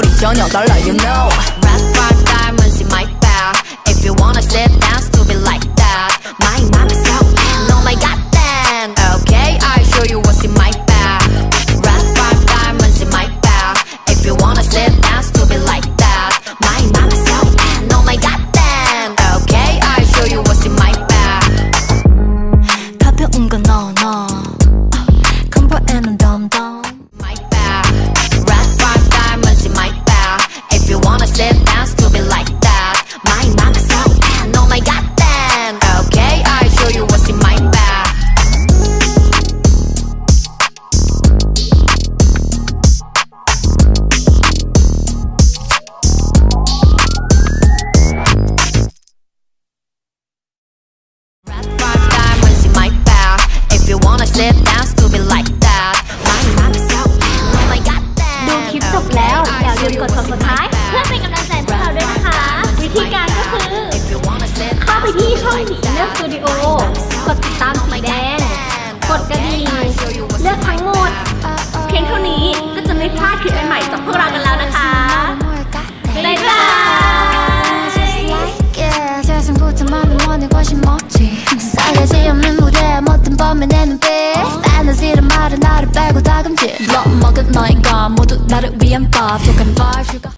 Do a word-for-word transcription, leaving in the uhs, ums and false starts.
小鸟달라 you know Red fire diamonds in my bag If you wanna sit down stupid like that My mama so bad oh my god damn Okay I show you what's in my bag Red fire diamonds in my bag If you wanna sit down stupid like that My mama so bad oh my god damn Okay I show you what's in my bag 가벼운 건 no no 큰 보에는 dumb dumb My bag Red fire diamonds in my bag If you wanna sit down stupid like that My mama so bad oh my god damn Okay I show you what's in my bag Red fire diamonds in my bag If you wanna sit down stupid like that My mama so bad oh my god damn ดูคลิปจบแล้วอย่าลืมกด subscribe เพื่อเป็นกำลังใจให้พวกเราด้วยนะคะวิธีการก็คือเข้าไปที่ช่องหมีเลือกสตูดิโอกดติดตามสีแดงกดกระดิ่งเลือกทั้งหมดเพียงเท่านี้ก็จะไม่พลาดคลิปใหม่ๆจากพวกเรากันแล้วนะคะบ๊ายบาย싸가지 없는 무대에 못한 범의 내 눈빛 Fantasy란 말은 나를 빼고 다 금지 Blood 먹은 너희가 모두 나를 위한 법 독한 vibe